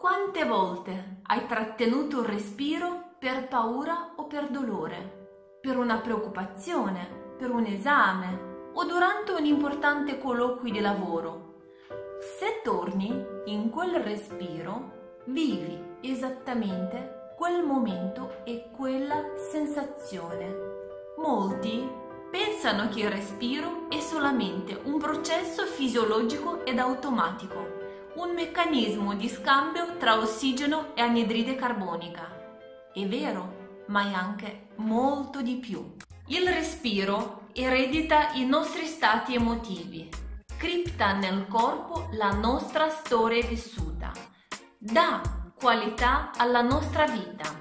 Quante volte hai trattenuto il respiro per paura o per dolore, per una preoccupazione, per un esame o durante un importante colloquio di lavoro? Se torni in quel respiro, vivi esattamente quel momento e quella sensazione. Molti pensano che il respiro è solamente un processo fisiologico ed automatico, un meccanismo di scambio tra ossigeno e anidride carbonica. È vero, ma è anche molto di più. Il respiro eredita i nostri stati emotivi, cripta nel corpo la nostra storia vissuta, dà qualità alla nostra vita.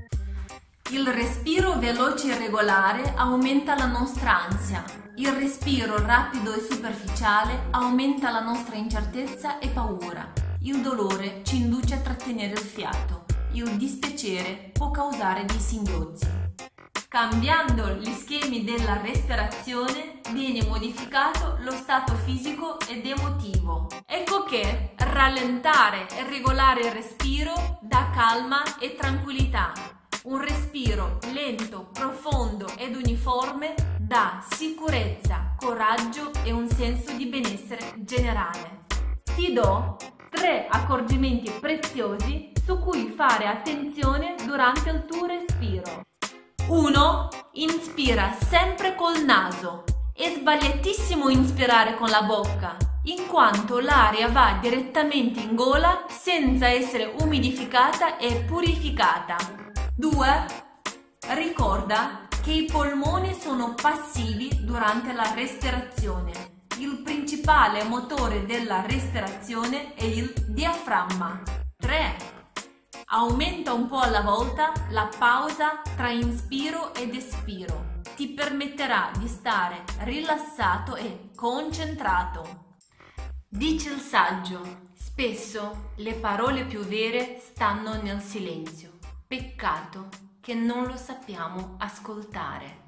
Il respiro veloce e regolare aumenta la nostra ansia. Il respiro rapido e superficiale aumenta la nostra incertezza e paura. Il dolore ci induce a trattenere il fiato. Il dispiacere può causare dei singhiozzi. Cambiando gli schemi della respirazione viene modificato lo stato fisico ed emotivo. Ecco che rallentare e regolare il respiro dà calma e tranquillità. Un respiro lento, profondo ed uniforme dà sicurezza, coraggio e un senso di benessere generale. Ti do 3 accorgimenti preziosi su cui fare attenzione durante il tuo respiro. 1. Inspira sempre col naso. È sbagliatissimo inspirare con la bocca, in quanto l'aria va direttamente in gola senza essere umidificata e purificata. 2. Ricorda che i polmoni sono passivi durante la respirazione. Il principale motore della respirazione è il diaframma. 3. Aumenta un po' alla volta la pausa tra inspiro ed espiro. Ti permetterà di stare rilassato e concentrato. Dice il saggio: spesso le parole più vere stanno nel silenzio. Peccato che non lo sappiamo ascoltare.